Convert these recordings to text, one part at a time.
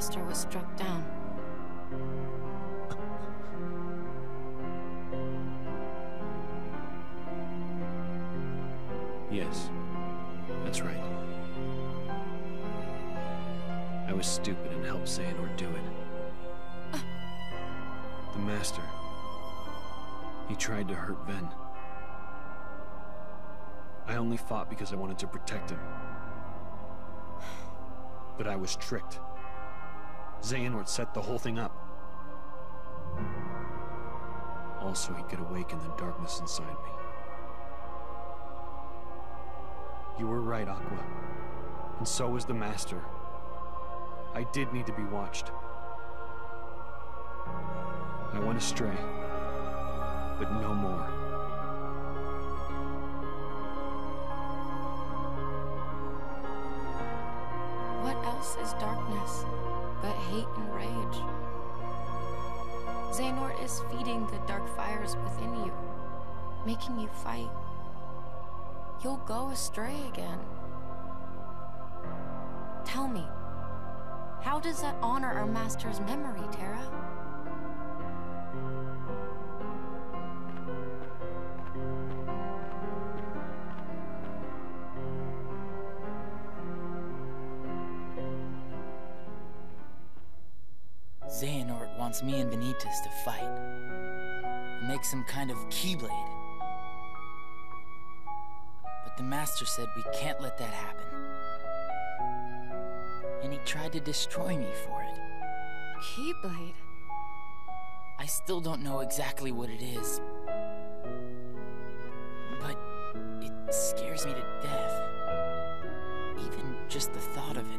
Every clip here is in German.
Master was struck down. Yes, that's right. I was stupid and helped Xehanort do it. The Master, he tried to hurt Ven. I only fought because I wanted to protect him. But I was tricked. Xehanort set the whole thing up. Also, he could awaken the darkness inside me. You were right, Aqua. And so was the Master. I did need to be watched. I went astray, but no more. What else is darkness but hate and rage? Xehanort is feeding the dark fires within you, making you fight. You'll go astray again. Tell me, how does that honor our Master's memory, Terra? Xehanort wants me and Vanitas to fight. Make some kind of Keyblade. But the Master said we can't let that happen. And he tried to destroy me for it. Keyblade? I still don't know exactly what it is. But it scares me to death. Even just the thought of it.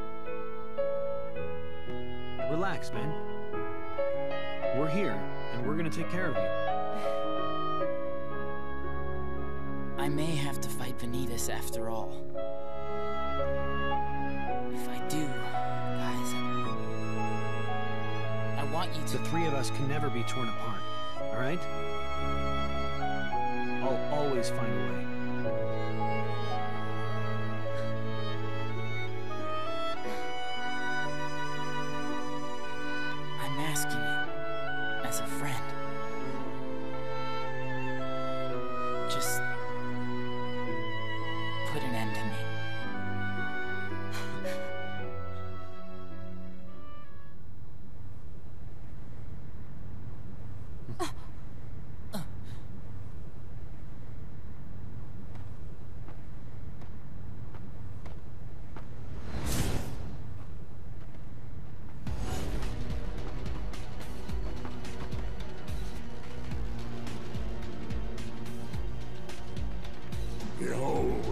Relax, man. We're here, and we're gonna take care of you. I may have to fight Vanitas after all. If I do, guys, I want you to... The three of us can never be torn apart, all right? I'll always find a way. I'm asking you, as a friend. Just put an end to me. Behold,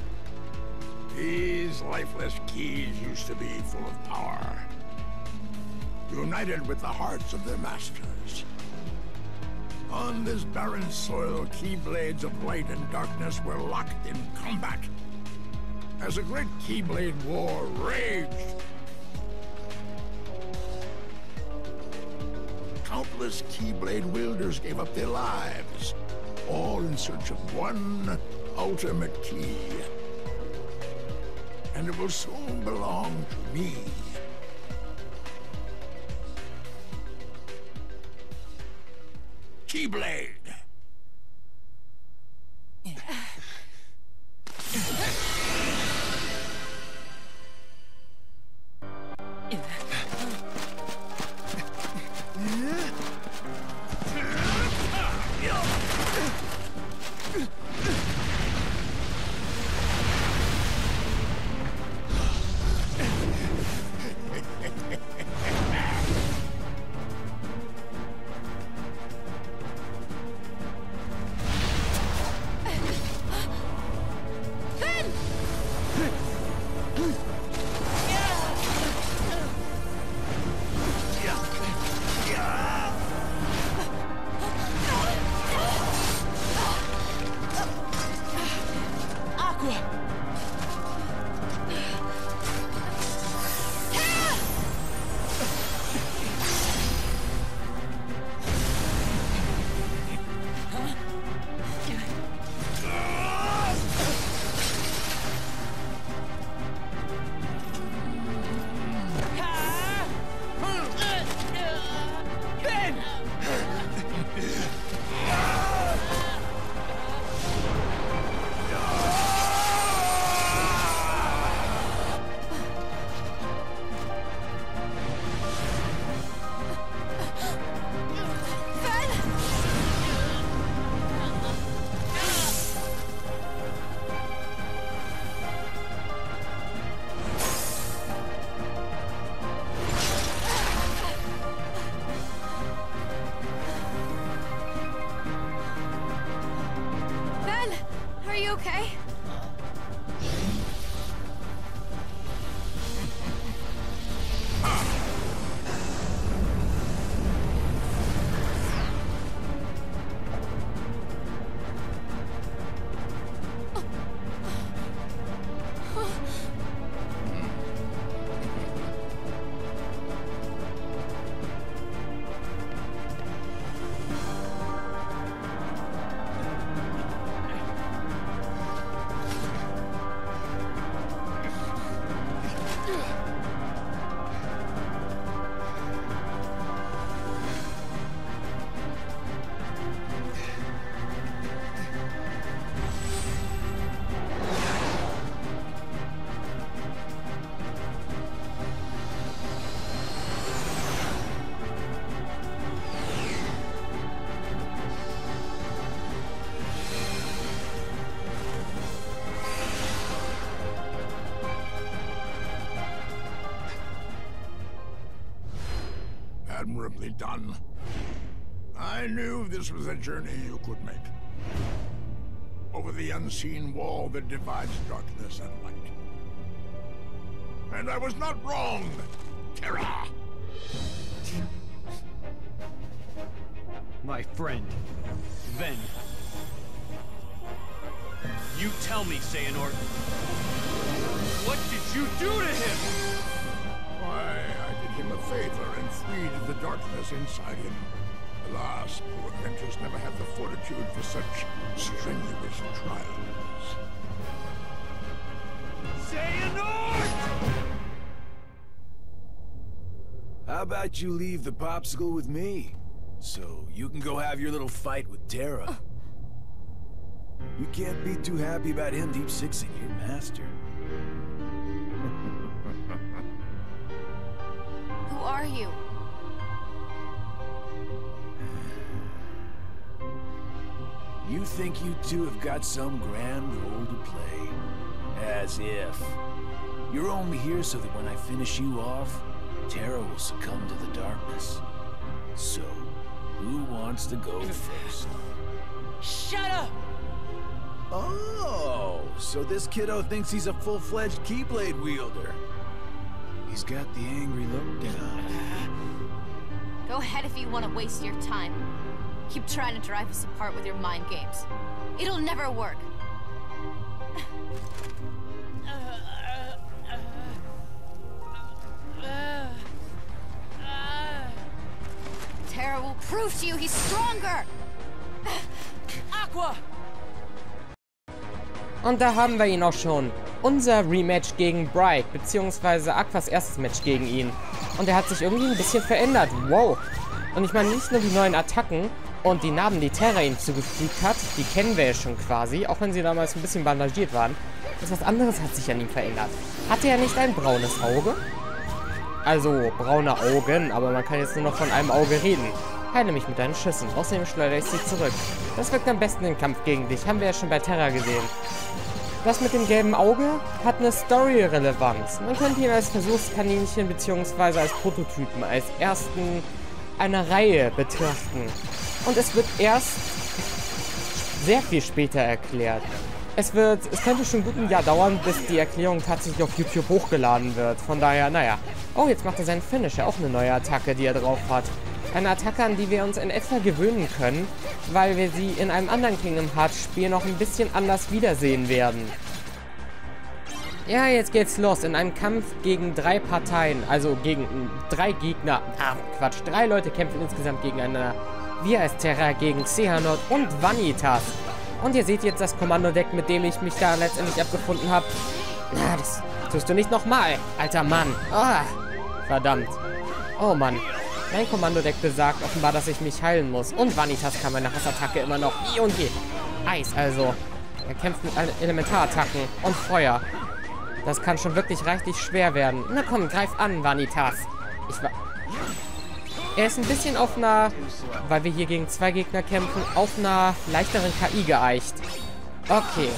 these lifeless keys used to be full of power, united with the hearts of their masters. On this barren soil, Keyblades of light and darkness were locked in combat as a great Keyblade war raged. Countless Keyblade wielders gave up their lives, all in search of one ultimate key. And it will soon belong to me. Keyblade! okay? Admirably done. I knew this was a journey you could make. Over the unseen wall that divides darkness and light. And I was not wrong, Terra! My friend, Ven. You tell me, Xehanort. What did you do to him? Why, I did him a favor and freed the darkness inside him. Alas, poor Ventress never had the fortitude for such strenuous trials. Xehanort! How about you leave the popsicle with me? So you can go have your little fight with Terra. You can't be too happy about him deep sixing your master. Who are you? You think you two have got some grand role to play? As if. You're only here so that when I finish you off, Terra will succumb to the darkness. So, who wants to go first? Shut up! Oh, so this kiddo thinks he's a full-fledged Keyblade wielder. He's got the angry look down. Go ahead if you want to waste your time. Keep trying to drive us apart with your mind games. It'll never work. Terra will prove to you he's stronger! Aqua! Und da haben wir ihn auch schon. Unser Rematch gegen Bright, beziehungsweise Aquas erstes Match gegen ihn. Und er hat sich irgendwie ein bisschen verändert. Wow. Und ich meine nicht nur die neuen Attacken und die Narben, die Terra ihm zugefügt hat, die kennen wir ja schon quasi, auch wenn sie damals ein bisschen bandagiert waren. Etwas anderes hat sich an ihm verändert. Hatte er nicht ein braunes Auge? Also, braune Augen, aber man kann jetzt nur noch von einem Auge reden. Heile mich mit deinen Schüssen, außerdem schleudere ich sie zurück. Das wirkt am besten im Kampf gegen dich, haben wir ja schon bei Terra gesehen. Das mit dem gelben Auge hat eine Story-Relevanz. Man könnte ihn als Versuchskaninchen bzw. als Prototypen, als ersten einer Reihe betrachten. Und es wird erst sehr viel später erklärt. Es könnte schon gut ein Jahr dauern, bis die Erklärung tatsächlich auf YouTube hochgeladen wird. Von daher, naja. Oh, jetzt macht er seinen Finisher, auch eine neue Attacke, die er drauf hat. Eine Attacke, an die wir uns in etwa gewöhnen können, weil wir sie in einem anderen Kingdom Hearts Spiel noch ein bisschen anders wiedersehen werden. Ja, jetzt geht's los in einem Kampf gegen 3 Parteien, also gegen 3 Gegner. Quatsch, 3 Leute kämpfen insgesamt gegeneinander. Wir als Terra gegen Xehanort und Vanitas. Und ihr seht jetzt das Kommandodeck, mit dem ich mich da letztendlich abgefunden habe. Na, das tust du nicht nochmal, alter Mann. Oh, verdammt. Oh Mann. Mein Kommandodeck besagt offenbar, dass ich mich heilen muss. Und Vanitas kann meine Hassattacke immer noch. I und je. Eis also. Er kämpft mit Elementarattacken und Feuer. Das kann schon wirklich richtig schwer werden. Na komm, greif an, Vanitas. Er ist ein bisschen auf einer, weil wir hier gegen 2 Gegner kämpfen, auf einer leichteren KI geeicht. Okay.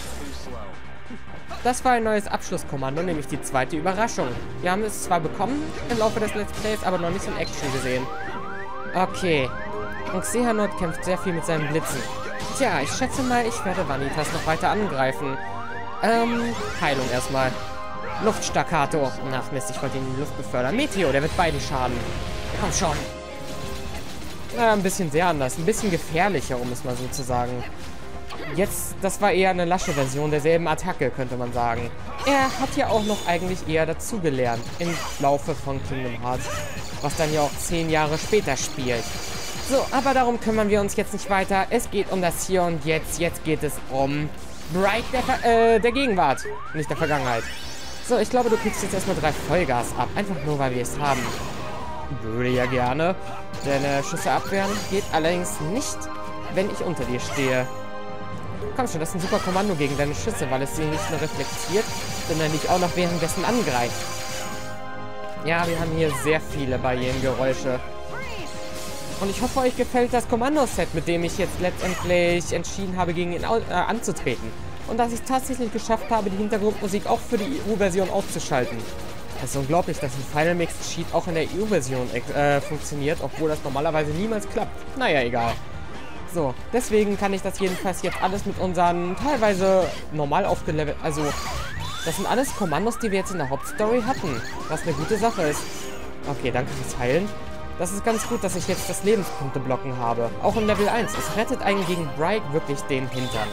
Das war ein neues Abschlusskommando, nämlich die zweite Überraschung. Wir haben es zwar bekommen im Laufe des Let's Plays, aber noch nicht in Action gesehen. Okay. Und Xehanort kämpft sehr viel mit seinen Blitzen. Tja, ich schätze mal, ich werde Vanitas noch weiter angreifen. Heilung erstmal. Luftstaccato. Ach Mist, ich wollte ihn in die Luft befördern. Meteor, der wird beiden schaden. Komm schon. Ein bisschen sehr anders. Ein bisschen gefährlicher, um es mal so zu sagen. Jetzt, das war eher eine lasche Version derselben Attacke, könnte man sagen. Er hat ja auch noch eigentlich eher dazugelernt im Laufe von Kingdom Hearts, was dann ja auch 10 Jahre später spielt. So, aber darum kümmern wir uns jetzt nicht weiter. Es geht um das Hier und Jetzt. Jetzt geht es um Bright der Gegenwart, nicht der Vergangenheit. So, ich glaube, du kriegst jetzt erstmal 3 Vollgas ab, einfach nur, weil wir es haben. Würde ja gerne. Deine Schüsse abwehren geht allerdings nicht, wenn ich unter dir stehe. Komm schon, das ist ein super Kommando gegen deine Schüsse, weil es sie nicht nur reflektiert, sondern dich auch noch währenddessen angreift. Ja, wir haben hier sehr viele Barrierengeräusche. Und ich hoffe, euch gefällt das Kommandoset, mit dem ich jetzt letztendlich entschieden habe, gegen ihn anzutreten. Und dass ich es tatsächlich geschafft habe, die Hintergrundmusik auch für die EU-Version auszuschalten. Es ist unglaublich, dass ein Final Mixed Cheat auch in der EU-Version funktioniert, obwohl das normalerweise niemals klappt. Naja, egal. So, deswegen kann ich das jedenfalls jetzt alles mit unseren teilweise normal aufgelevelt... Also, das sind alles Kommandos, die wir jetzt in der Hauptstory hatten. Was eine gute Sache ist. Okay, danke fürs Heilen. Das ist ganz gut, dass ich jetzt das Lebenspunkte-Blocken habe. Auch in Level 1. Es rettet einen gegen Bright wirklich den Hintern.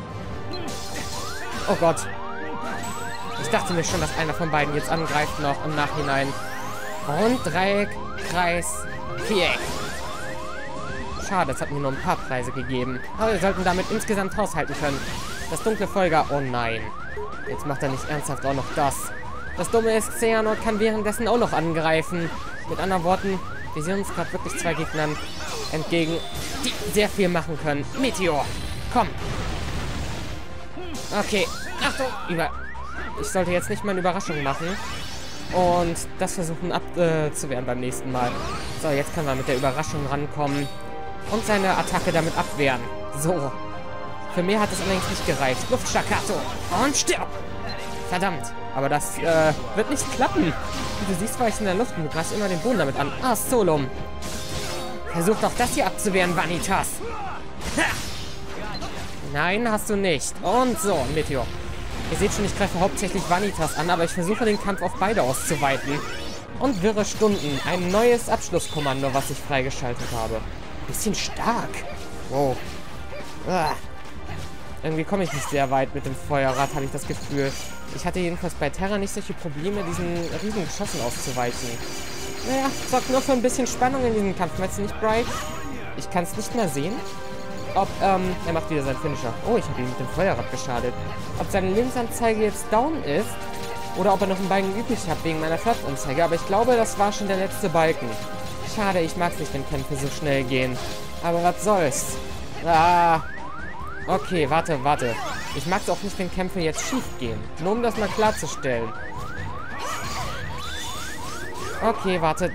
Oh Gott. Ich dachte mir schon, dass einer von beiden jetzt angreift noch im Nachhinein. Und Dreieck, Kreis, Viereck. Schade, es hat mir nur ein paar Preise gegeben. Aber wir sollten damit insgesamt haushalten können. Das dunkle Folger, oh nein. Jetzt macht er nicht ernsthaft auch noch das. Das Dumme ist, Xehanort kann währenddessen auch noch angreifen. Mit anderen Worten, wir sehen uns gerade wirklich 2 Gegnern entgegen, die sehr viel machen können. Meteor, komm. Okay, Achtung, ich sollte jetzt nicht mal eine Überraschung machen und das versuchen abzuwehren beim nächsten Mal. So, jetzt können wir mit der Überraschung rankommen und seine Attacke damit abwehren. So, für mehr hat es allerdings nicht gereicht. Luftstaccato und stirb! Verdammt, aber das wird nicht klappen. Wie du siehst, war ich in der Luft und du greifst immer den Boden damit an. Ah, Solum. Versuch doch das hier abzuwehren, Vanitas. Ha! Nein, hast du nicht. Und so, Meteor. Ihr seht schon, ich greife hauptsächlich Vanitas an, aber ich versuche den Kampf auf beide auszuweiten. Und wirre Stunden. Ein neues Abschlusskommando, was ich freigeschaltet habe. Bisschen stark. Wow. Irgendwie komme ich nicht sehr weit mit dem Feuerrad, habe ich das Gefühl. Ich hatte jedenfalls bei Terra nicht solche Probleme, diesen riesigen Geschossen auszuweichen. Naja, sorgt nur für ein bisschen Spannung in diesem Kampf. Meinst du nicht, Bright? Ich kann es nicht mehr sehen. Ob, er macht wieder seinen Finisher. Oh, ich habe ihn mit dem Feuerrad geschadet. Ob seine Lebensanzeige jetzt down ist oder ob er noch einen Balken übrig hat wegen meiner Platzanzeige. Aber ich glaube, das war schon der letzte Balken. Schade, ich mag es nicht, wenn Kämpfe so schnell gehen. Aber was soll's? Ah. Okay, warte. Ich mag es auch nicht, wenn Kämpfe jetzt schief gehen. Nur um das mal klarzustellen. Okay, wartet.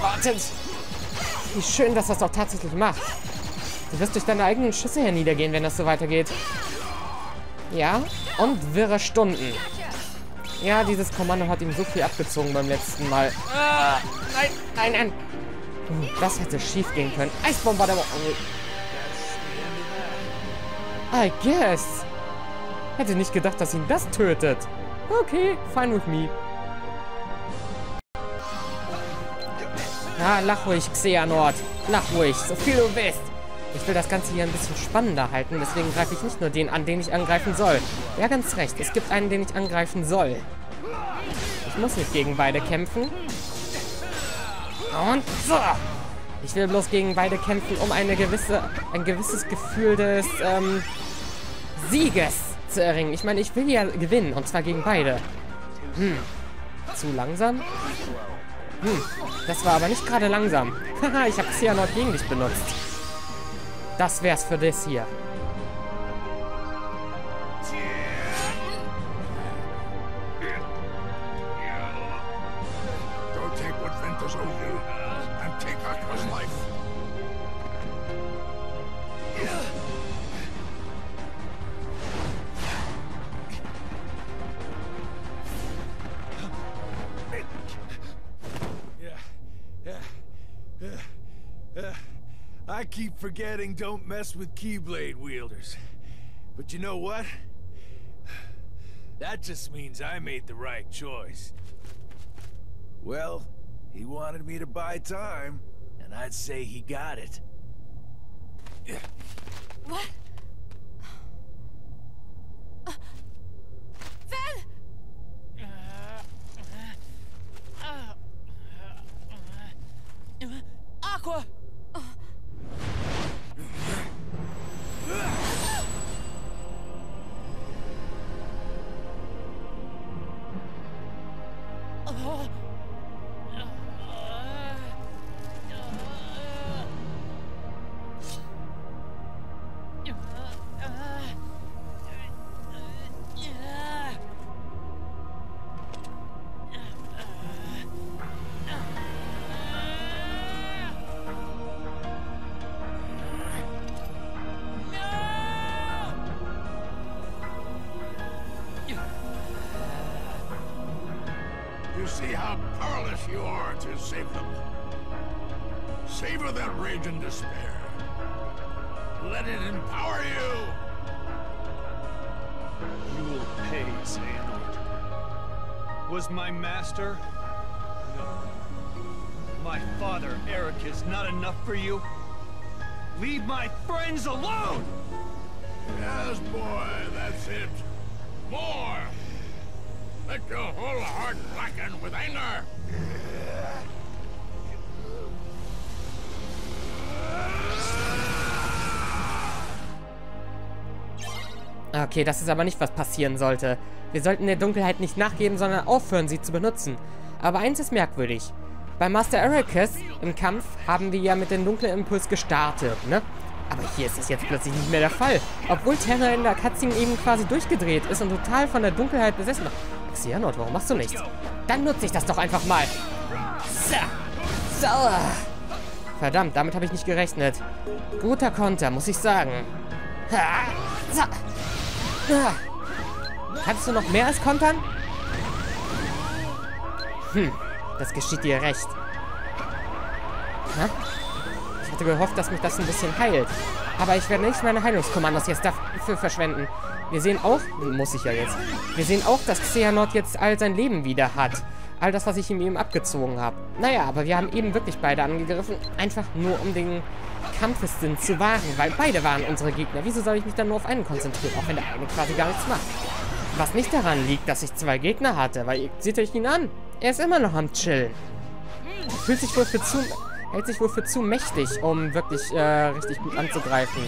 Wie schön, dass das doch tatsächlich macht. Du wirst durch deine eigenen Schüsse herniedergehen, wenn das so weitergeht. Ja, und wirre Stunden. Ja, dieses Kommando hat ihm so viel abgezogen beim letzten Mal. Nein. Das hätte schief gehen können. Eisbombardement. I guess. Hätte nicht gedacht, dass ihn das tötet. Okay, fine with me. Ah, lach ruhig, Xehanort. Lach ruhig, so viel du willst. Ich will das Ganze hier ein bisschen spannender halten, deswegen greife ich nicht nur den an, den ich angreifen soll. Ja, ganz recht, es gibt einen, den ich angreifen soll. Ich muss nicht gegen beide kämpfen. Und so. Ich will bloß gegen beide kämpfen, um ein gewisses Gefühl des Sieges zu erringen. Ich meine, ich will ja gewinnen, und zwar gegen beide. Zu langsam? Das war aber nicht gerade langsam. Haha, ich habe Xehanort gegen dich benutzt. Das wär's für das hier. Go take what Ventus owes you, and take Aqua's life. I keep forgetting don't mess with Keyblade wielders. But you know what? That just means I made the right choice. Well, he wanted me to buy time, and I'd say he got it. What? Ven! Aqua! You see how powerless you are to save them. Savor that rage and despair. Let it empower you. You will pay, Xehanort. Was my master? No. My father, Eric, is not enough for you? Leave my friends alone! Yes, boy, that's it. More! Let your whole heart blacken with anger! Okay, das ist aber nicht, was passieren sollte. Wir sollten der Dunkelheit nicht nachgeben, sondern aufhören, sie zu benutzen. Aber eins ist merkwürdig. Bei Master Ericus im Kampf haben wir ja mit dem dunklen Impuls gestartet, ne? Aber hier ist es jetzt plötzlich nicht mehr der Fall. Obwohl Terra in der Cutscene eben quasi durchgedreht ist und total von der Dunkelheit besessen war. Xehanort, warum machst du nichts? Dann nutze ich das doch einfach mal. So. Verdammt, damit habe ich nicht gerechnet. Guter Konter, muss ich sagen. Kannst du noch mehr als kontern? Das geschieht dir recht. Ich hatte gehofft, dass mich das ein bisschen heilt. Aber ich werde nicht meine Heilungskommandos jetzt dafür verschwenden. Wir sehen auch, muss ich ja jetzt, wir sehen auch, dass Xehanort jetzt all sein Leben wieder hat. All das, was ich ihm eben abgezogen habe. Naja, aber wir haben eben wirklich beide angegriffen, einfach nur um den Kampfessinn zu wahren, weil beide waren unsere Gegner. Wieso soll ich mich dann nur auf einen konzentrieren, auch wenn der eine quasi gar nichts macht? Was nicht daran liegt, dass ich 2 Gegner hatte, weil seht euch ihn an. Er ist immer noch am Chillen. Hält sich wohl für zu mächtig, um wirklich richtig gut anzugreifen.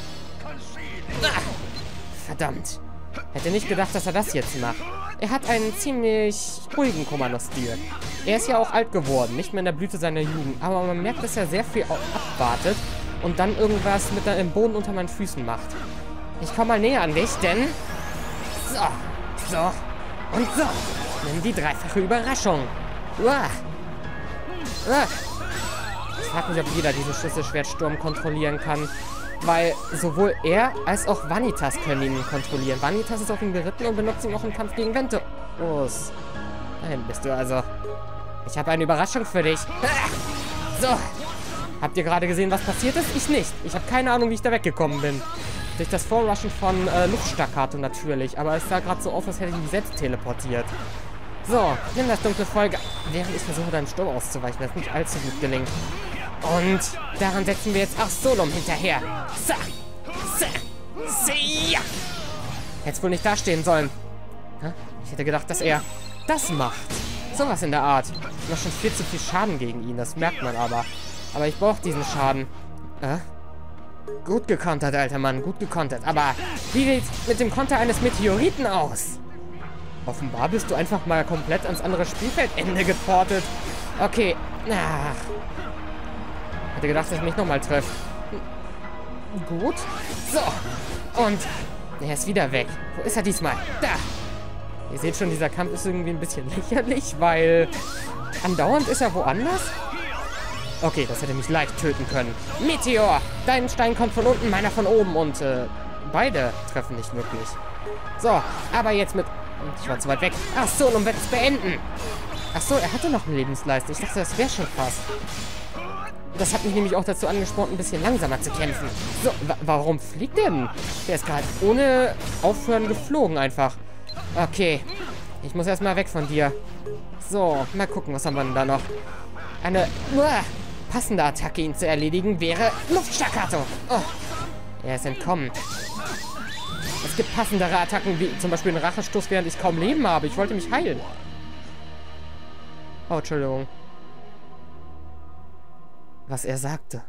Verdammt. Hätte nicht gedacht, dass er das jetzt macht. Er hat einen ziemlich ruhigen Kommandostil. Er ist ja auch alt geworden, nicht mehr in der Blüte seiner Jugend. Aber man merkt, dass er sehr viel abwartet und dann irgendwas mit dem Boden unter meinen Füßen macht. Ich komme mal näher an dich, denn... So und so. Nimm die dreifache Überraschung. Ich frage mich, ob jeder diesen Schlüsselschwertsturm kontrollieren kann. Weil sowohl er als auch Vanitas können ihn kontrollieren. Vanitas ist auf ihn geritten und benutzt ihn auch im Kampf gegen Ventus. Dahin bist du also. Ich habe eine Überraschung für dich. So. Habt ihr gerade gesehen, was passiert ist? Ich nicht. Ich habe keine Ahnung, wie ich da weggekommen bin. Durch das Vorrushen von Luftstaccato natürlich. Aber es sah gerade so aus, als hätte ich mich selbst teleportiert. So, nimm das dunkle Folge. Während ich versuche, deinem Sturm auszuweichen, das nicht allzu gut gelingt. Und daran setzen wir jetzt auch Solom hinterher. Ja. Hätte wohl nicht dastehen sollen. Ich hätte gedacht, dass er das macht. Sowas in der Art. Ich mache schon viel zu viel Schaden gegen ihn, das merkt man aber. Aber ich brauche diesen Schaden. Gut gekontert, alter Mann, gut gekontert. Aber wie sieht es mit dem Konter eines Meteoriten aus? Offenbar bist du einfach mal komplett ans andere Spielfeldende geportet. Okay. Hätte gedacht, dass ich mich nochmal treffe. Gut. So. Und er ist wieder weg. Wo ist er diesmal? Da. Ihr seht schon, dieser Kampf ist irgendwie ein bisschen lächerlich, weil andauernd ist er woanders. Okay, das hätte mich leicht töten können. Meteor! Dein Stein kommt von unten, meiner von oben. Und beide treffen nicht wirklich. So, aber jetzt mit... Ich war zu weit weg. Ach so, und wird es beenden. Achso, er hatte noch eine Lebensleiste. Ich dachte, das wäre schon fast. Das hat mich nämlich auch dazu angespornt, ein bisschen langsamer zu kämpfen. So, warum fliegt der denn? Der ist gerade ohne Aufhören geflogen einfach. Okay. Ich muss erstmal weg von dir. So, mal gucken, was haben wir denn da noch? Eine passende Attacke, ihn zu erledigen, wäre Luftstaccato. Oh, er ist entkommen. Es gibt passendere Attacken, wie zum Beispiel einen Rachestoß, während ich kaum Leben habe. Ich wollte mich heilen. Oh, Entschuldigung. Was er sagte.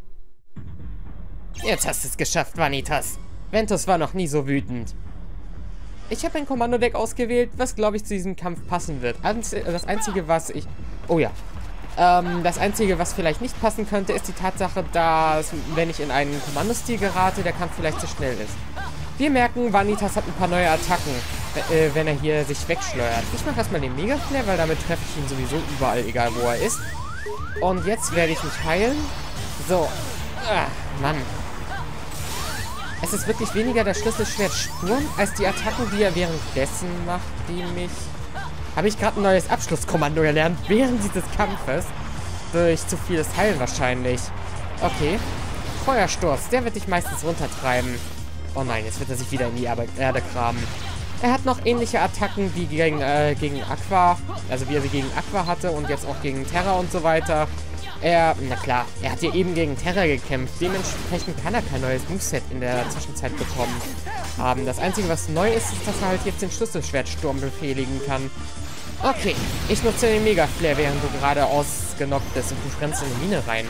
Jetzt hast du es geschafft, Vanitas. Ventus war noch nie so wütend. Ich habe ein Kommandodeck ausgewählt, was, glaube ich, zu diesem Kampf passen wird. Das Einzige, was ich... Oh ja. Das Einzige, was vielleicht nicht passen könnte, ist die Tatsache, dass, wenn ich in einen Kommandostil gerate, der Kampf vielleicht zu schnell ist. Wir merken, Vanitas hat ein paar neue Attacken, wenn er hier sich wegschleudert. Ich mache erstmal den Mega-Flare, weil damit treffe ich ihn sowieso überall, egal wo er ist. Und jetzt werde ich mich heilen. So. Mann. Es ist wirklich weniger der Schlüsselschwertsturm, als die Attacken, die er währenddessen macht, die mich... Habe ich gerade ein neues Abschlusskommando gelernt, während dieses Kampfes. Durch zu vieles Heilen wahrscheinlich. Okay. Feuersturz, der wird dich meistens runtertreiben. Oh nein, jetzt wird er sich wieder in die Erde graben. Er hat noch ähnliche Attacken wie gegen Aqua. Also wie er sie gegen Aqua hatte und jetzt auch gegen Terra und so weiter. Na klar, er hat ja eben gegen Terra gekämpft. Dementsprechend kann er kein neues Moveset in der Zwischenzeit bekommen haben. Das Einzige, was neu ist, ist, dass er halt jetzt den Schlüsselschwertsturm befehligen kann. Okay, ich nutze den Mega-Flare, während du gerade ausgenockt bist und du rennst in die Mine rein.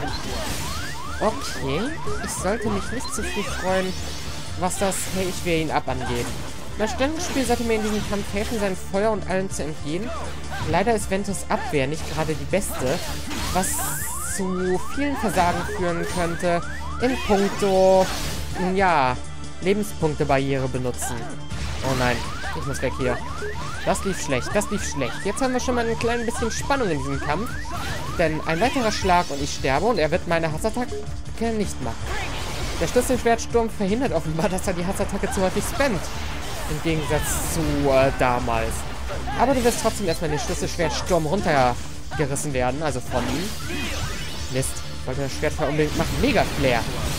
Okay, ich sollte mich nicht zu früh freuen, was das Hey, ich wehr ihn ab angeht. Mein Stellungsspiel sollte mir in diesem Kampf helfen, sein Feuer und allem zu entgehen. Leider ist Ventus Abwehr nicht gerade die beste, was zu vielen Versagen führen könnte in puncto, ja, Lebenspunkte-Barriere benutzen. Oh nein, ich muss weg hier. Das lief schlecht, das lief schlecht. Jetzt haben wir schon mal ein klein bisschen Spannung in diesem Kampf. Denn ein weiterer Schlag und ich sterbe und er wird meine Hassattacke nicht machen. Der Schlüsselschwertsturm verhindert offenbar, dass er die Hassattacke zu häufig spammt. Im Gegensatz zu damals. Aber du wirst trotzdem erstmal den Schlüsselschwertsturm runtergerissen werden, also von ihm. Mist, ich wollte das Schwert unbedingt machen. Mega Flare.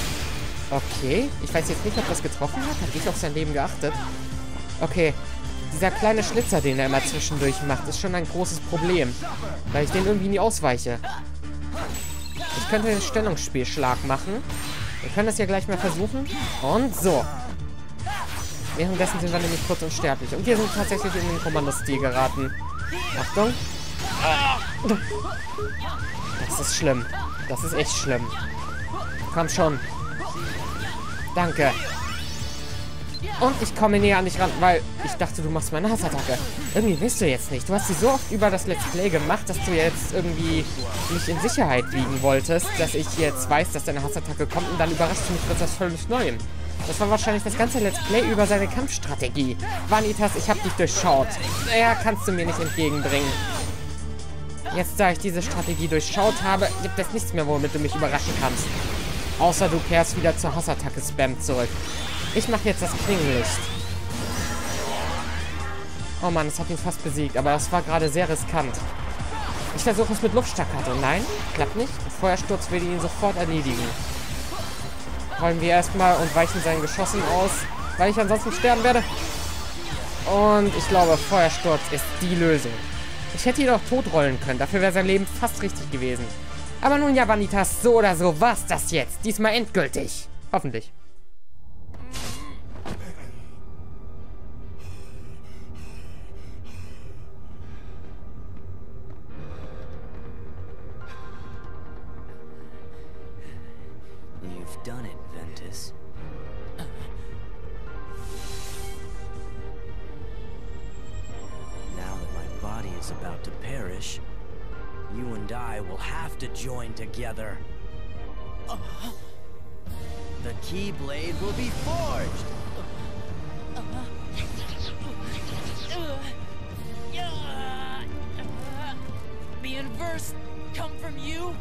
Okay, ich weiß jetzt nicht, ob das getroffen hat. Habe ich auf sein Leben geachtet? Okay, dieser kleine Schlitzer, den er immer zwischendurch macht, ist schon ein großes Problem. Weil ich den irgendwie nie ausweiche. Ich könnte den Stellungsspielschlag machen. Wir können das ja gleich mal versuchen. Und so. Währenddessen sind wir nämlich kurz unsterblich. Und wir sind tatsächlich in den Kommandostil geraten. Achtung. Das ist schlimm. Das ist echt schlimm. Komm schon. Danke. Und ich komme näher an dich ran, weil ich dachte, du machst meine Hassattacke. Irgendwie willst du jetzt nicht. Du hast sie so oft über das Let's Play gemacht, dass du jetzt irgendwie mich in Sicherheit wiegen wolltest, dass ich jetzt weiß, dass deine Hassattacke kommt und dann überrascht du mich mit etwas völlig Neuem. Das war wahrscheinlich das ganze Let's Play über seine Kampfstrategie. Vanitas, ich hab dich durchschaut. Naja, kannst du mir nicht entgegenbringen. Jetzt, da ich diese Strategie durchschaut habe, gibt es nichts mehr, womit du mich überraschen kannst. Außer du kehrst wieder zur Hassattacke-Spam zurück. Ich mache jetzt das Klingenlicht. Oh Mann, es hat ihn fast besiegt, aber das war gerade sehr riskant. Ich versuche es mit Luftstaccato. Nein, klappt nicht. Feuersturz würde ihn sofort erledigen. Rollen wir erstmal und weichen seinen Geschossen aus, weil ich ansonsten sterben werde. Und ich glaube, Feuersturz ist die Lösung. Ich hätte ihn auch totrollen können, dafür wäre sein Leben fast richtig gewesen. Aber nun ja, Vanitas, so oder so war's das jetzt. Diesmal endgültig. Hoffentlich. You've done it, Ventus. Now that my body is about to perish, you and I will have to join together. The Keyblade will be forged! The inverse come from you?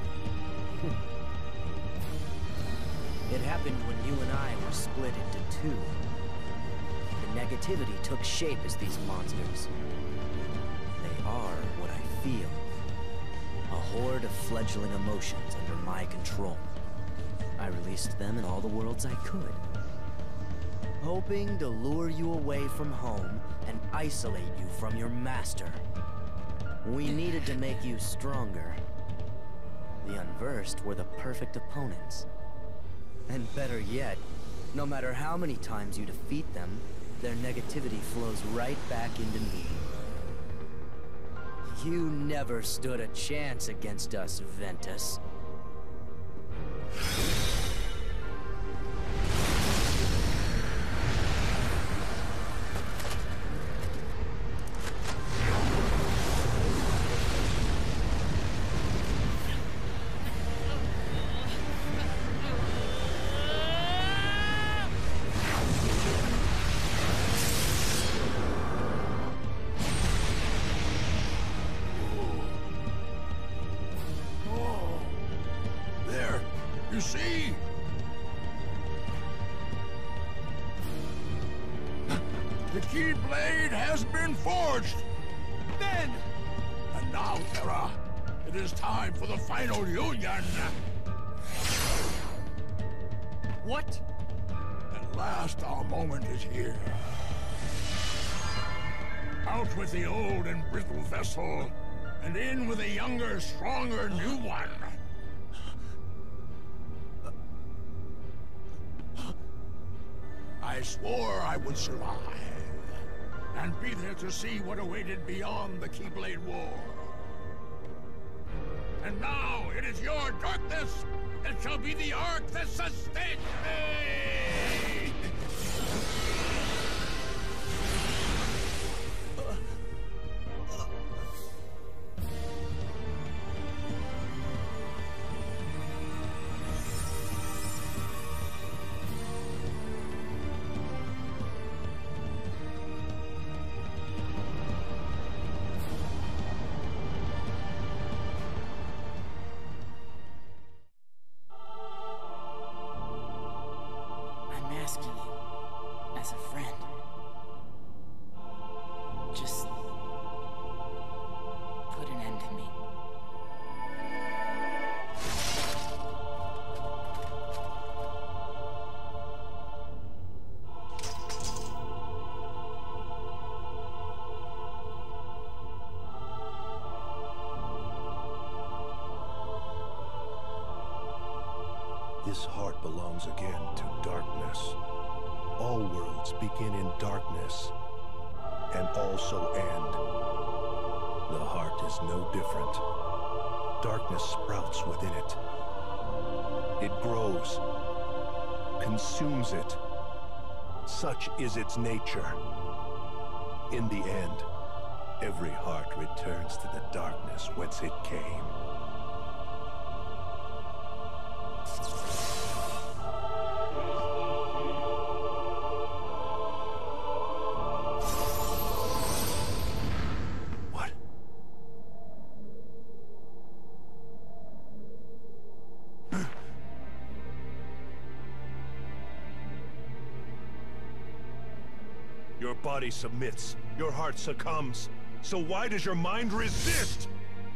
It happened when you and I were split into two. The negativity took shape as these monsters. They are what I feel. A horde of fledgling emotions under my control. I released them in all the worlds I could, hoping to lure you away from home and isolate you from your master. We needed to make you stronger. The Unversed were the perfect opponents. And better yet, no matter how many times you defeat them, their negativity flows right back into me. You never stood a chance against us, Ventus. You see? The Keyblade has been forged! Ben! And now, Terra, it is time for the final union! What? At last our moment is here. Out with the old and brittle vessel, and in with a younger, stronger new one. I swore I would survive, and be there to see what awaited beyond the Keyblade War. And now it is your darkness that shall be the arc that sustains me! Asking you, as a friend, just put an end to me. This heart belongs again to darkness. All worlds begin in darkness, and also end. The heart is no different. Darkness sprouts within it. It grows, consumes it. Such is its nature. In the end, every heart returns to the darkness whence it came. Your body submits, your heart succumbs. So why does your mind resist?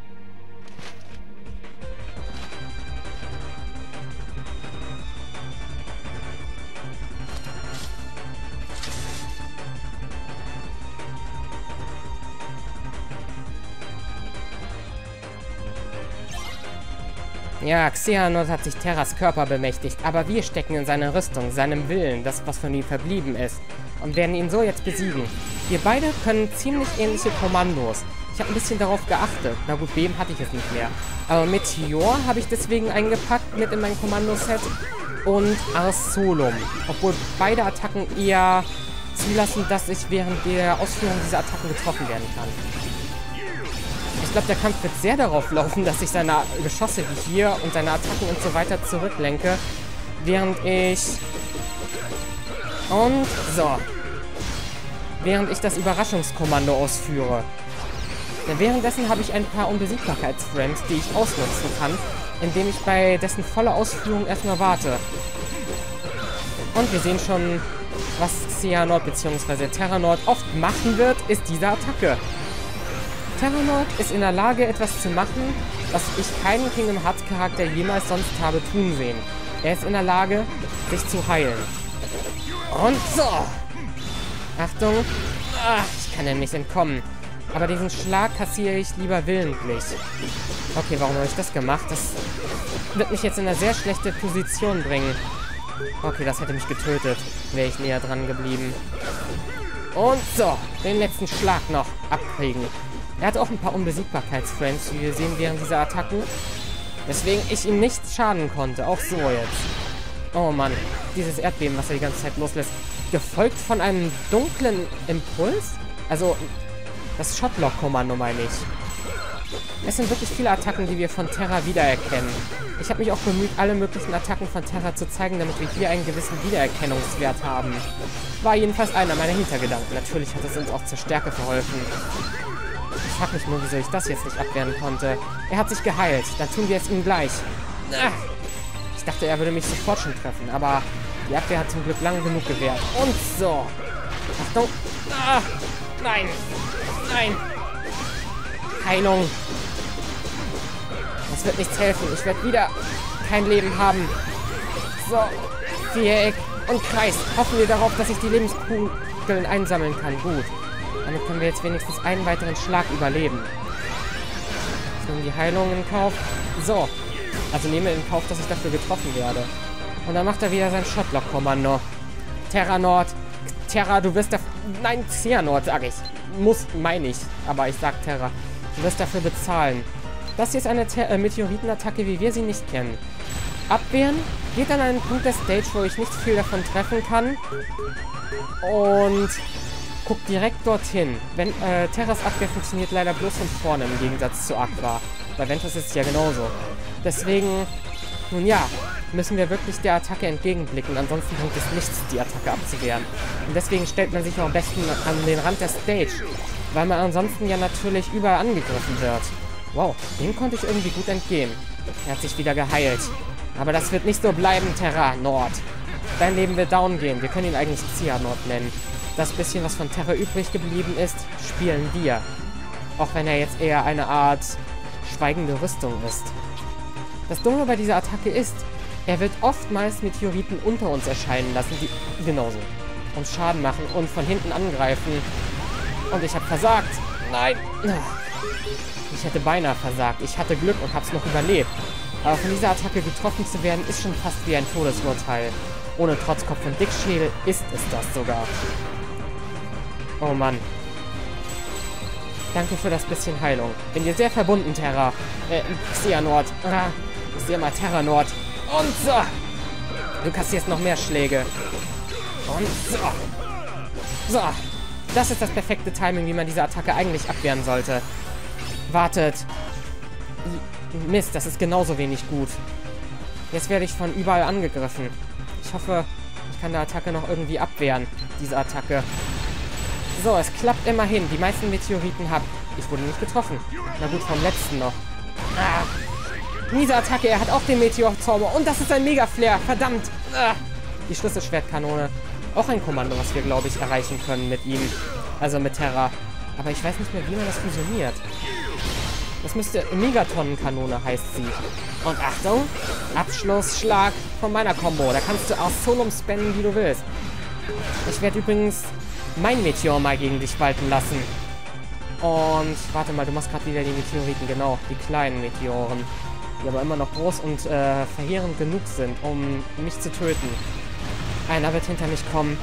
Ja, Xehanort hat sich Terras Körper bemächtigt, aber wir stecken in seiner Rüstung, seinem Willen, das, was von ihm verblieben ist, und werden ihn so jetzt besiegen. Wir beide können ziemlich ähnliche Kommandos. Ich habe ein bisschen darauf geachtet. Na gut, Beben hatte ich jetzt nicht mehr. Aber Meteor habe ich deswegen eingepackt mit in mein Kommandoset und Ars Solum. Obwohl beide Attacken eher zulassen, dass ich während der Ausführung dieser Attacken getroffen werden kann. Ich glaube, der Kampf wird sehr darauf laufen, dass ich seine Geschosse wie hier und seine Attacken und so weiter zurücklenke, während ich... Und so. Während ich das Überraschungskommando ausführe. Denn währenddessen habe ich ein paar Unbesiegbarkeitsframes, die ich ausnutzen kann, indem ich bei dessen voller Ausführung erstmal warte. Und wir sehen schon, was Xehanort bzw. Terranort oft machen wird, ist diese Attacke. Terranort ist in der Lage, etwas zu machen, was ich keinen Kingdom Hearts Charakter jemals sonst habe tun sehen. Er ist in der Lage, sich zu heilen. Und so. Achtung. Ah, ich kann ihm nicht entkommen. Aber diesen Schlag kassiere ich lieber willentlich. Okay, warum habe ich das gemacht? Das wird mich jetzt in eine sehr schlechte Position bringen. Okay, das hätte mich getötet, wäre ich näher dran geblieben. Und so, den letzten Schlag noch abkriegen. Er hat auch ein paar Unbesiegbarkeitsframes, wie wir sehen, während dieser Attacken. Weswegen ich ihm nicht schaden konnte. Auch so jetzt. Oh Mann, dieses Erdbeben, was er die ganze Zeit loslässt. Gefolgt von einem dunklen Impuls? Also, das Shotlock-Kommando meine ich. Es sind wirklich viele Attacken, die wir von Terra wiedererkennen. Ich habe mich auch bemüht, alle möglichen Attacken von Terra zu zeigen, damit wir hier einen gewissen Wiedererkennungswert haben. War jedenfalls einer meiner Hintergedanken. Natürlich hat es uns auch zur Stärke verholfen. Ich frage mich nur, wieso ich das jetzt nicht abwehren konnte. Er hat sich geheilt. Dann tun wir es ihm gleich. Ich dachte, er würde mich sofort schon treffen, aber die Abwehr hat zum Glück lang genug gewehrt. Und so. Achtung. Nein. Nein. Heilung. Das wird nichts helfen. Ich werde wieder kein Leben haben. So. Viereck und Kreis. Hoffen wir darauf, dass ich die Lebenskugeln einsammeln kann. Gut. Damit können wir jetzt wenigstens einen weiteren Schlag überleben. Ich nehme die Heilung in Kauf. So. Also nehme in Kauf, dass ich dafür getroffen werde. Und dann macht er wieder sein Shotlock-Kommando. Terranort. Terra, du wirst dafür... Nein, Xehanort, sage ich. Meine ich. Aber ich sag Terra. Du wirst dafür bezahlen. Das hier ist eine Meteoritenattacke, wie wir sie nicht kennen. Abwehren geht an einen Punkt der Stage, wo ich nicht viel davon treffen kann. Und guckt direkt dorthin. Wenn Terras Abwehr funktioniert leider bloß von vorne, im Gegensatz zu Aqua. Bei Ventus ist es ja genauso. Deswegen, nun ja, müssen wir wirklich der Attacke entgegenblicken. Ansonsten bringt es nichts, die Attacke abzuwehren. Und deswegen stellt man sich auch am besten an den Rand der Stage. Weil man ansonsten ja natürlich überall angegriffen wird. Wow, dem konnte ich irgendwie gut entgehen. Er hat sich wieder geheilt. Aber das wird nicht so bleiben, Terranort. Dein Leben wird down gehen. Wir können ihn eigentlich Xehanort nennen. Das bisschen, was von Terra übrig geblieben ist, spielen wir. Auch wenn er jetzt eher eine Art schweigende Rüstung ist. Das Dumme bei dieser Attacke ist, er wird oftmals Meteoriten unter uns erscheinen lassen, die genauso uns Schaden machen und von hinten angreifen. Und ich habe versagt. Nein. Ich hätte beinahe versagt. Ich hatte Glück und habe es noch überlebt. Aber von dieser Attacke getroffen zu werden, ist schon fast wie ein Todesurteil. Ohne Trotzkopf und Dickschädel ist es das sogar. Oh Mann. Danke für das bisschen Heilung. Bin dir sehr verbunden, Terra. Xehanort. Ich sehe mal Terranort. Und so. Du kassierst noch mehr Schläge. Und so. So. Das ist das perfekte Timing, wie man diese Attacke eigentlich abwehren sollte. Wartet. Mist, das ist genauso wenig gut. Jetzt werde ich von überall angegriffen. Ich hoffe, ich kann die Attacke noch irgendwie abwehren. Diese Attacke. So, es klappt immerhin. Die meisten Meteoriten habe ich. Wurde nicht getroffen. Na gut, vom letzten noch. Miese Attacke, er hat auch den Meteor-Zauber. Und das ist ein Mega-Flare. Verdammt. Die Schlüsselschwertkanone. Auch ein Kommando, was wir, glaube ich, erreichen können mit ihm. Also mit Terra. Aber ich weiß nicht mehr, wie man das fusioniert. Das müsste Megatonenkanone heißt sie. Und Achtung, Abschlussschlag von meiner Combo. Da kannst du Arsolum spenden, wie du willst. Ich werde übrigens mein Meteor mal gegen dich walten lassen. Und warte mal, du machst gerade wieder die Meteoriten. Genau, die kleinen Meteoren. Die aber immer noch groß und verheerend genug sind, um mich zu töten. Einer wird hinter mich kommen.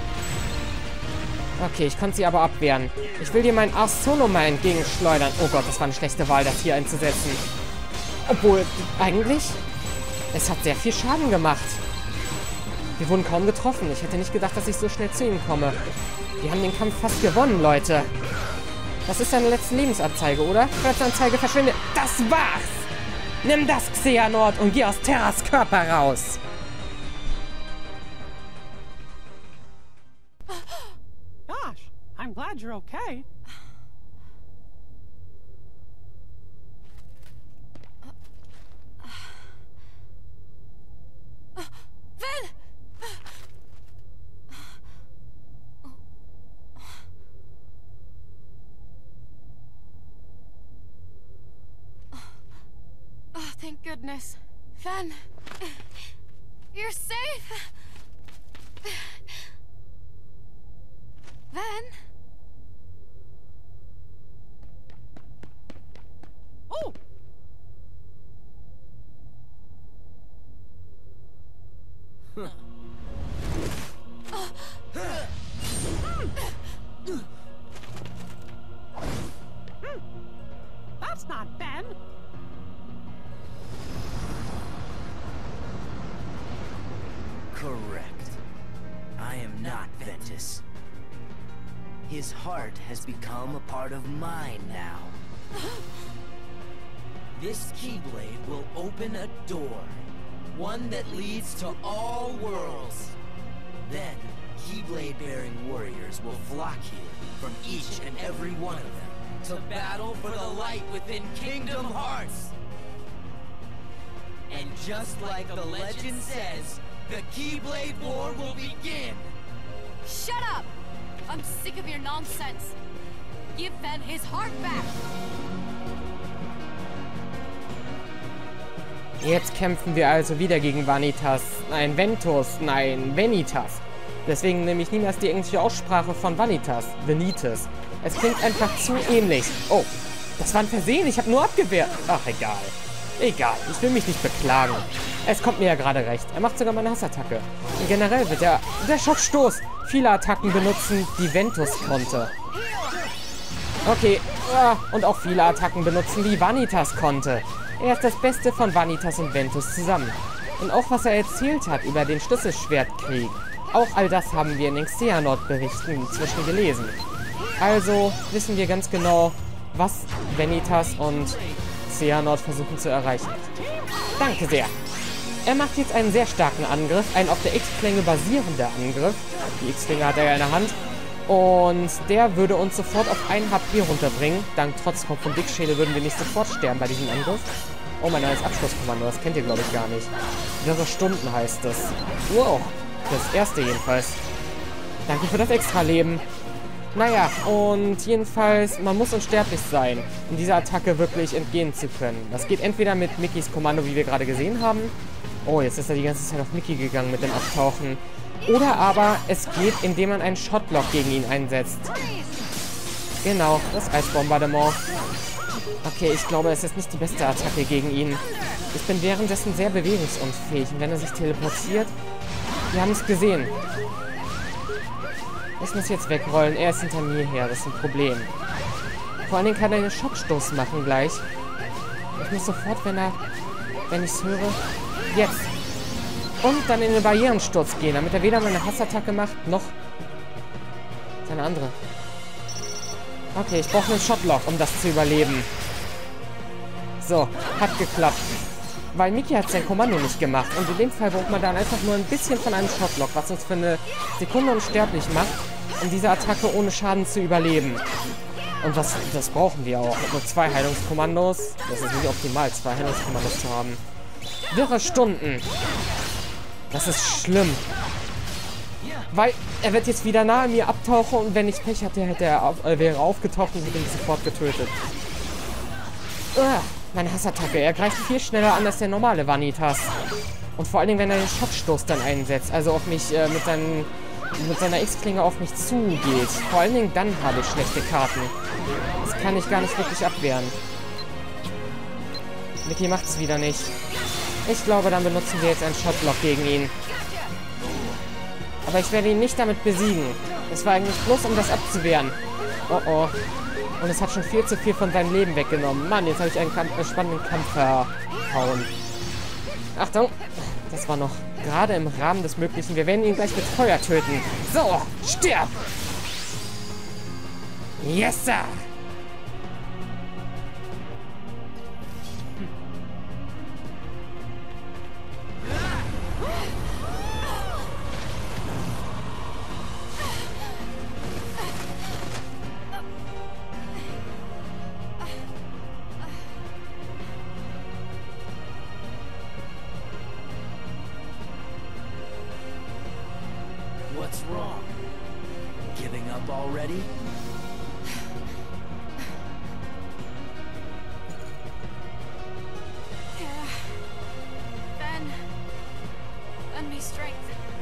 Okay, ich konnte sie aber abwehren. Ich will dir meinen Arsolum mal entgegenschleudern. Oh Gott, das war eine schlechte Wahl, das hier einzusetzen. Obwohl, eigentlich, es hat sehr viel Schaden gemacht. Wir wurden kaum getroffen. Ich hätte nicht gedacht, dass ich so schnell zu ihnen komme. Wir haben den Kampf fast gewonnen, Leute. Das ist deine letzte Lebensanzeige, oder? Lebensanzeige verschwindet. Das war's! Nimm das, Xehanort, und geh aus Terras Körper raus. Gosh, I'm glad you're okay. goodness. Ven, you're safe. Ven? Oh! That's not Ben. Correct. I am not Ventus. His heart has become a part of mine now. This Keyblade will open a door. One that leads to all worlds. Then, Keyblade-bearing warriors will flock here from each and every one of them to battle for the light within Kingdom Hearts. And just like the legend says, the Keyblade War will begin! Shut up! I'm sick of your nonsense. Give Ven his heart back. Jetzt kämpfen wir also wieder gegen Vanitas. Nein, Ventus. Nein, Vanitas. Deswegen nehme ich niemals die englische Aussprache von Vanitas. Vanitas. Es klingt einfach zu ähnlich. Oh, das war ein Versehen. Ich habe nur abgewehrt. Ach, egal. Egal, ich will mich nicht beklagen. Es kommt mir ja gerade recht. Er macht sogar meine Hassattacke. Und generell wird der Schockstoß viele Attacken benutzen, die Ventus konnte. Okay, und auch viele Attacken benutzen, die Vanitas konnte. Er ist das Beste von Vanitas und Ventus zusammen. Und auch was er erzählt hat über den Schlüsselschwertkrieg. Auch all das haben wir in den Xehanort-Berichten inzwischen gelesen. Also wissen wir ganz genau, was Vanitas und Xehanort versuchen zu erreichen. Danke sehr. Er macht jetzt einen sehr starken Angriff, einen auf der X-Klinge basierender Angriff. Die X-Klinge hat er ja in der Hand. Und der würde uns sofort auf 1 HP runterbringen. Dank Trotzkopf und Dickschädel würden wir nicht sofort sterben bei diesem Angriff. Oh, mein neues Abschlusskommando, das kennt ihr, glaube ich, gar nicht. Mehrere Stunden heißt es. Wow, das erste jedenfalls. Danke für das Extra-Leben. Naja, und jedenfalls, man muss unsterblich sein, um dieser Attacke wirklich entgehen zu können. Das geht entweder mit Mickeys Kommando, wie wir gerade gesehen haben. Oh, jetzt ist er die ganze Zeit auf Mickey gegangen mit dem Abtauchen. Oder aber es geht, indem man einen Shotlock gegen ihn einsetzt. Genau, das Eisbombardement. Okay, ich glaube, es ist nicht die beste Attacke gegen ihn. Ich bin währenddessen sehr bewegungsunfähig. Und wenn er sich teleportiert... Wir haben es gesehen. Ich muss jetzt wegrollen. Er ist hinter mir her. Das ist ein Problem. Vor allen Dingen kann er einen Schockstoß machen gleich. Ich muss sofort, wenn ich es höre... Jetzt. Und dann in den Barrierensturz gehen, damit er weder meine Hassattacke macht, noch seine andere. Okay, ich brauche einen Shotlock, um das zu überleben. So, hat geklappt. Weil Mickey hat sein Kommando nicht gemacht. Und in dem Fall braucht man dann einfach nur ein bisschen von einem Shotlock, was uns für eine Sekunde unsterblich macht, um diese Attacke ohne Schaden zu überleben. Und das brauchen wir auch. Nur 2 Heilungskommandos. Das ist nicht optimal, 2 Heilungskommandos zu haben. Wirre Stunden. Das ist schlimm. Weil er wird jetzt wieder nahe mir abtauchen und wenn ich Pech hatte, wäre er aufgetaucht und hätte mich sofort getötet. Meine Hassattacke. Er greift viel schneller an als der normale Vanitas. Und vor allen Dingen, wenn er den Schockstoß dann einsetzt, also auf mich mit seiner X-Klinge auf mich zugeht. Vor allen Dingen dann habe ich schlechte Karten. Das kann ich gar nicht wirklich abwehren. Mickey macht es wieder nicht. Ich glaube, dann benutzen wir jetzt einen Shotlock gegen ihn. Aber ich werde ihn nicht damit besiegen. Das war eigentlich bloß, um das abzuwehren. Oh oh. Und es hat schon viel zu viel von seinem Leben weggenommen. Mann, jetzt habe ich einen spannenden Kampf verhauen. Achtung. Das war noch gerade im Rahmen des Möglichen. Wir werden ihn gleich mit Feuer töten. So, stirb! Yes, sir! What's wrong? Giving up already? strength.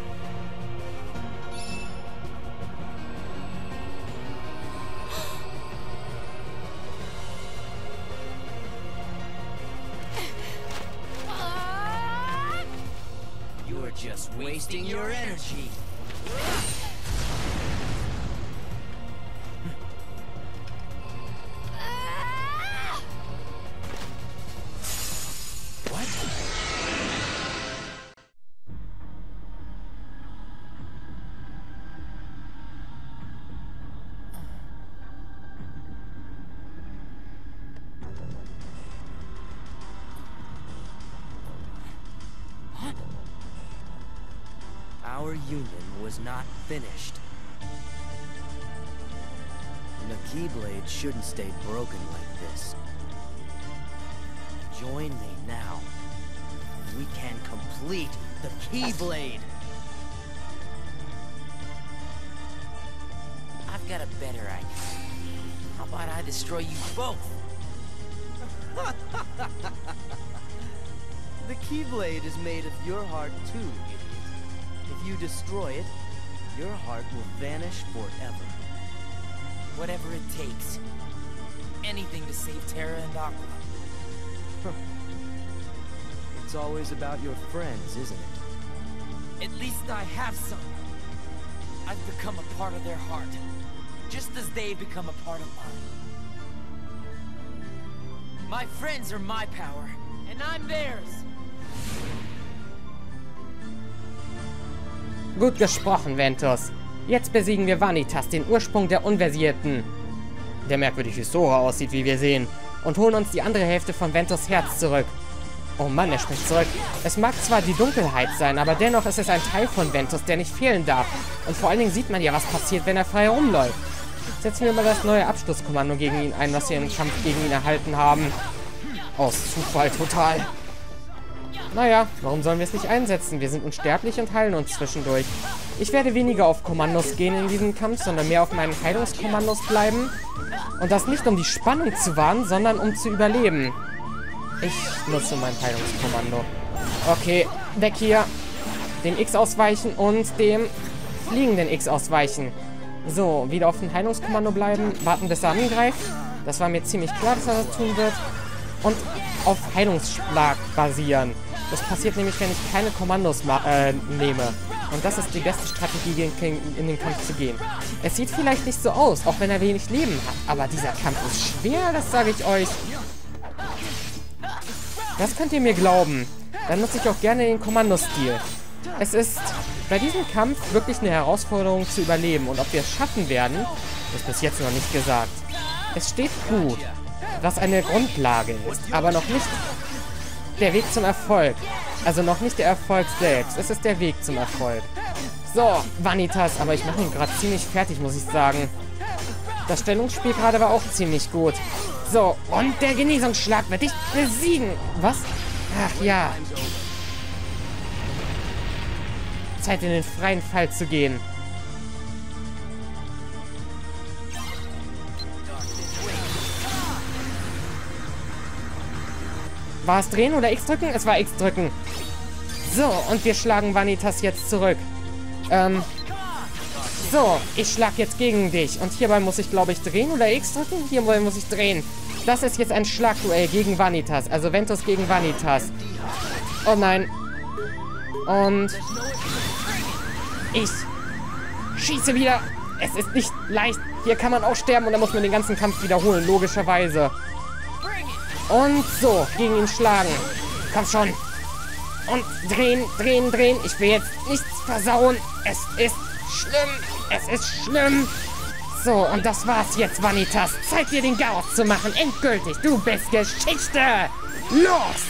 You're just wasting your energy. Our union was not finished. The Keyblade shouldn't stay broken like this. Join me now. We can complete the Keyblade. I've got a better idea. How about I destroy you both? The Keyblade is made of your heart too, idiot. If you destroy it, your heart will vanish forever. Whatever it takes. Anything to save Terra and Aqua. It's always about your friends, isn't it? At least I have some. I've become a part of their heart. Just as they become a part of mine. My friends are my power, and I'm theirs. Gut gesprochen, Ventus. Jetzt besiegen wir Vanitas, den Ursprung der Unversierten, der merkwürdig wie Sora aussieht, wie wir sehen, und holen uns die andere Hälfte von Ventus Herz zurück. Oh Mann, er spricht zurück. Es mag zwar die Dunkelheit sein, aber dennoch ist es ein Teil von Ventus, der nicht fehlen darf. Und vor allen Dingen sieht man ja, was passiert, wenn er frei herumläuft. Setzen wir mal das neue Abschlusskommando gegen ihn ein, was wir im Kampf gegen ihn erhalten haben. Aus Zufall total. Naja, warum sollen wir es nicht einsetzen? Wir sind unsterblich und heilen uns zwischendurch. Ich werde weniger auf Kommandos gehen in diesem Kampf, sondern mehr auf meinen Heilungskommandos bleiben. Und das nicht, um die Spannung zu wahren, sondern um zu überleben. Ich nutze mein Heilungskommando. Okay, weg hier. Dem X ausweichen und dem fliegenden X ausweichen. So, wieder auf dem Heilungskommando bleiben. Warten, bis er angreift. Das war mir ziemlich klar, dass er das tun wird. Und auf Heilungsschlag basieren. Das passiert nämlich, wenn ich keine Kommandos nehme. Und das ist die beste Strategie, in den Kampf zu gehen. Es sieht vielleicht nicht so aus, auch wenn er wenig Leben hat. Aber dieser Kampf ist schwer, das sage ich euch. Das könnt ihr mir glauben. Dann nutze ich auch gerne den Kommandostil. Es ist bei diesem Kampf wirklich eine Herausforderung zu überleben. Und ob wir es schaffen werden, ist bis jetzt noch nicht gesagt. Es steht gut, was eine Grundlage ist, aber noch nicht der Weg zum Erfolg. Also noch nicht der Erfolg selbst. Es ist der Weg zum Erfolg. So, Vanitas. Aber ich mache ihn gerade ziemlich fertig, muss ich sagen. Das Stellungsspiel gerade war auch ziemlich gut. So, und der Genesungsschlag wird dich besiegen. Was? Ach ja. Zeit, in den freien Fall zu gehen. War es drehen oder X drücken? Es war X drücken. So, und wir schlagen Vanitas jetzt zurück. So, ich schlag jetzt gegen dich. Und hierbei muss ich, glaube ich, drehen oder X drücken? Hierbei muss ich drehen. Das ist jetzt ein Schlagduell gegen Vanitas. Also Ventus gegen Vanitas. Oh nein. Und ich schieße wieder. Es ist nicht leicht. Hier kann man auch sterben und dann muss man den ganzen Kampf wiederholen, logischerweise. Und so, gegen ihn schlagen. Komm schon. Und drehen, drehen, drehen. Ich will jetzt nichts versauen. Es ist schlimm. Es ist schlimm. So, und das war's jetzt, Vanitas. Zeit, dir den Chaos zu machen. Endgültig. Du bist Geschichte. Los!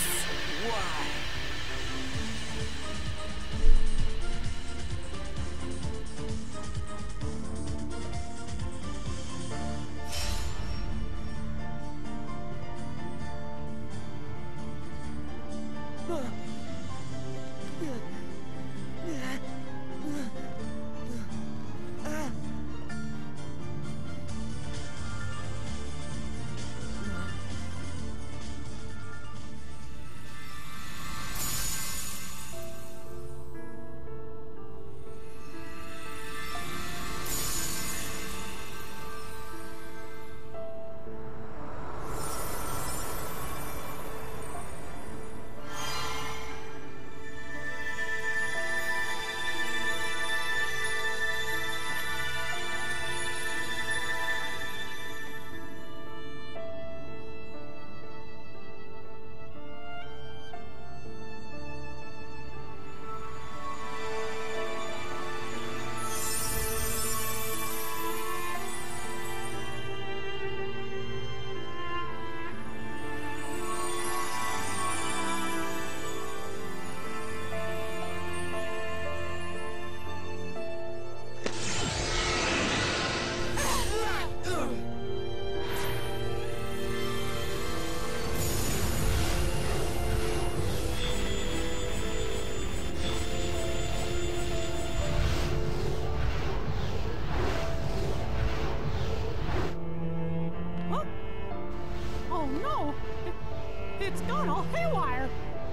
Oh, haywire!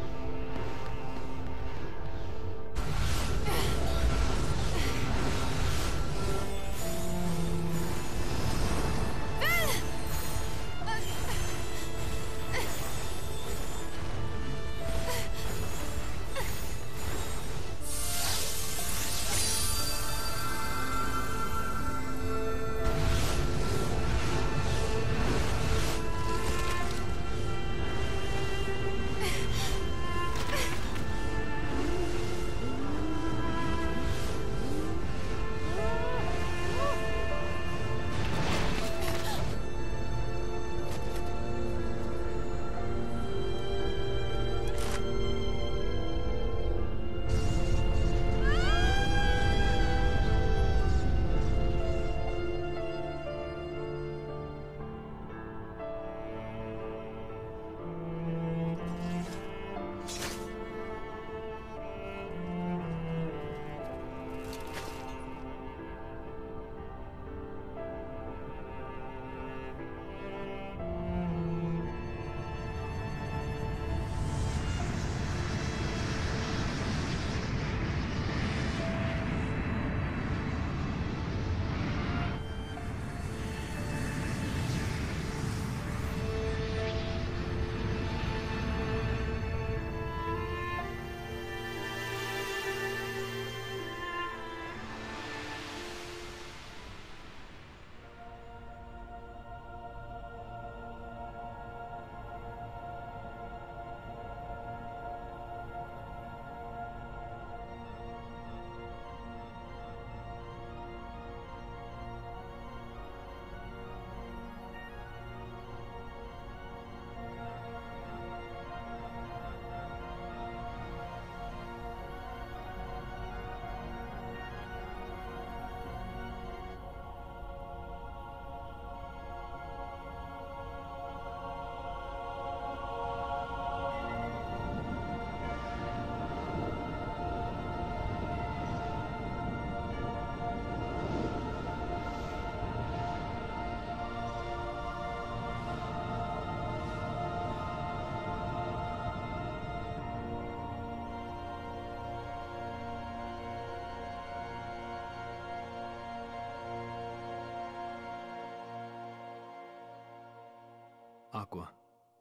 Aqua.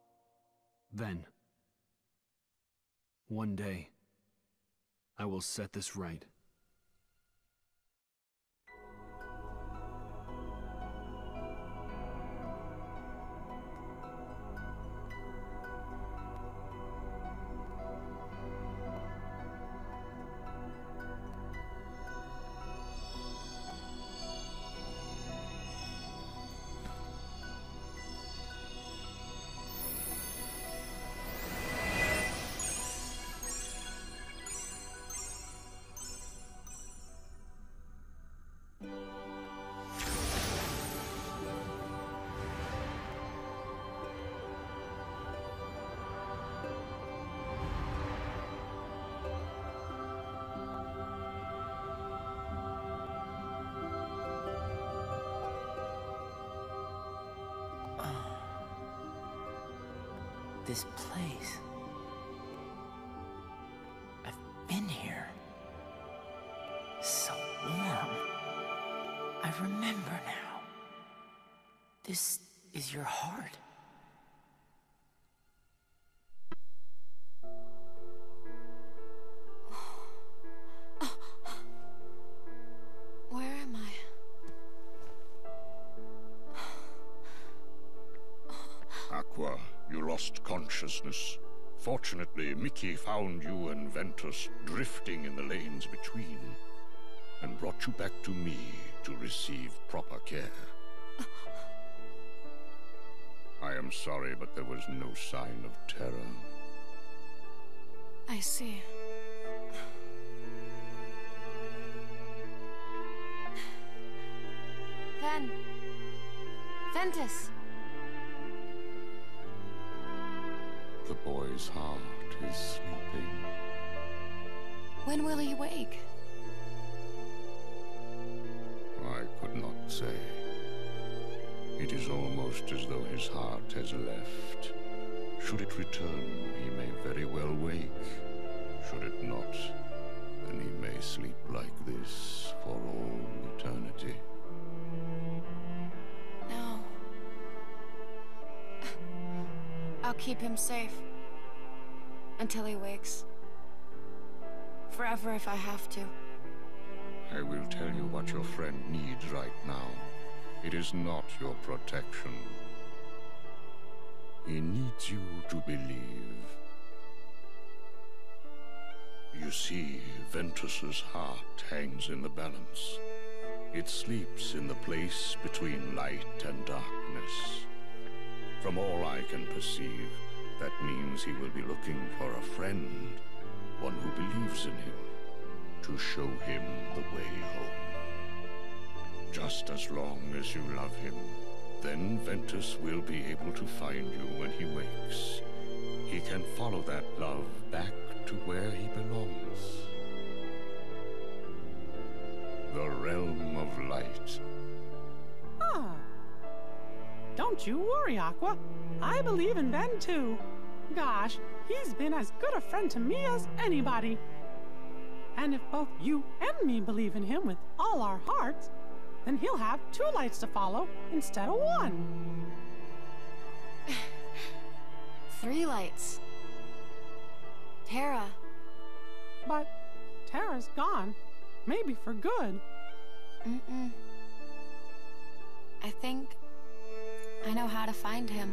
Ven. One day, I will set this right. This place. I've been here. So warm. I remember now. This is your heart. Where am I? Aqua, you lost consciousness. Fortunately, Mickey found you and Ventus drifting in the lanes between, and brought you back to me to receive proper care. I am sorry, but there was no sign of terror. I see. Ventus! The boy's heart is sleeping. When will he wake? I could not say. It is almost as though his heart has left, Should it return, he may very well wake. Should it not, then he may sleep like this for all eternity. No. I'll keep him safe. Until he wakes. Forever if I have to. I will tell you what your friend needs right now. It is not your protection. He needs you to believe. You see, Ventus's heart hangs in the balance. It sleeps in the place between light and darkness. From all I can perceive, that means he will be looking for a friend, one who believes in him, to show him the way home. Just as long as you love him, then Ventus will be able to find you when he wakes. He can follow that love back to where he belongs. The realm of light. Ah. Don't you worry, Aqua. I believe in Ben too. Gosh, he's been as good a friend to me as anybody. And if both you and me believe in him with all our hearts, then he'll have 2 lights to follow instead of 1. 3 lights. Terra. But Terra's gone. Maybe for good. I think I know how to find him.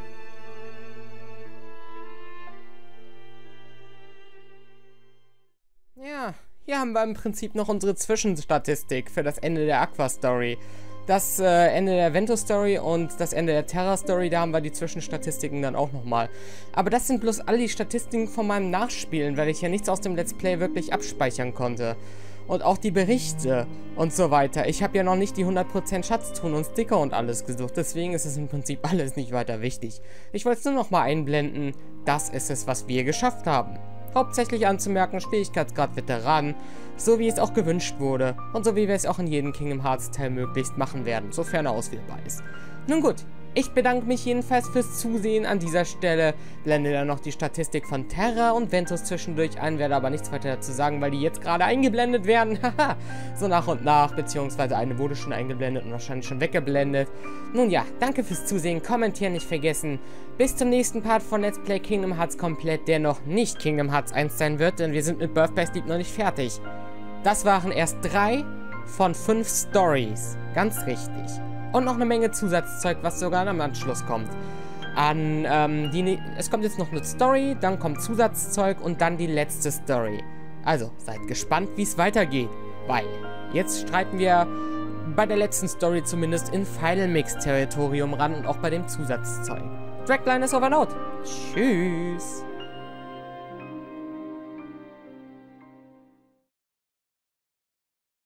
Ja, hier haben wir im Prinzip noch unsere Zwischenstatistik für das Ende der Aqua-Story. Das Ende der Ventus-Story und das Ende der Terra-Story, da haben wir die Zwischenstatistiken dann auch nochmal. Aber das sind bloß all die Statistiken von meinem Nachspielen, weil ich ja nichts aus dem Let's Play wirklich abspeichern konnte. Und auch die Berichte und so weiter. Ich habe ja noch nicht die 100% Schatztruhen und Sticker und alles gesucht, deswegen ist es im Prinzip alles nicht weiter wichtig. Ich wollte es nur nochmal einblenden, das ist es, was wir geschafft haben. Hauptsächlich anzumerken, Schwierigkeitsgrad Veteran, so wie es auch gewünscht wurde und so wie wir es auch in jedem Kingdom Hearts Teil möglichst machen werden, sofern er auswählbar ist. Nun gut, ich bedanke mich jedenfalls fürs Zusehen an dieser Stelle, blende dann noch die Statistik von Terra und Ventus zwischendurch ein, werde aber nichts weiter dazu sagen, weil die jetzt gerade eingeblendet werden, haha, so nach und nach, beziehungsweise eine wurde schon eingeblendet und wahrscheinlich schon weggeblendet. Nun ja, danke fürs Zusehen, kommentieren nicht vergessen, bis zum nächsten Part von Let's Play Kingdom Hearts komplett, der noch nicht Kingdom Hearts 1 sein wird, denn wir sind mit Birth by Sleep noch nicht fertig. Das waren erst 3 von 5 Stories, ganz richtig. Und noch eine Menge Zusatzzeug, was sogar am Anschluss kommt. Es kommt jetzt noch eine Story, dann kommt Zusatzzeug und dann die letzte Story. Also, seid gespannt, wie es weitergeht. Weil, jetzt streiten wir bei der letzten Story zumindest in Final Mix Territorium ran und auch bei dem Zusatzzeug. Dragline is over and out. Tschüss.